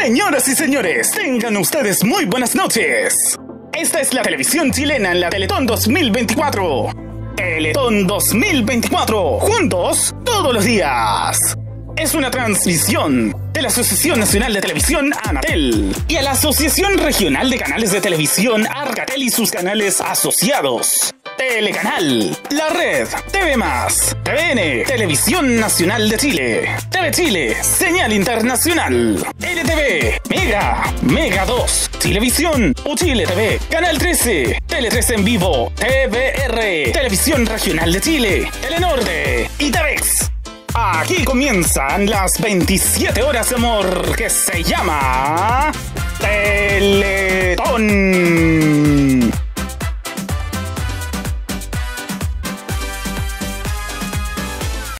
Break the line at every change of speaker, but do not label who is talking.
Señoras y señores, tengan ustedes muy buenas noches. Esta es la televisión chilena en la Teletón 2024. Teletón 2024, juntos todos los días. Es una transmisión de la Asociación Nacional de Televisión Anatel y a la Asociación Regional de Canales de Televisión Arcatel y sus canales asociados. Telecanal, La Red, TV+, TVN, Televisión Nacional de Chile, TV Chile, Señal Internacional, LTV, Mega 2, Chilevisión, Uchile TV, Canal 13, Tele 13 en vivo, TVR, Televisión Regional de Chile, Telenorte y TVX. Aquí comienzan las 27 horas de amor que se llama Teletón.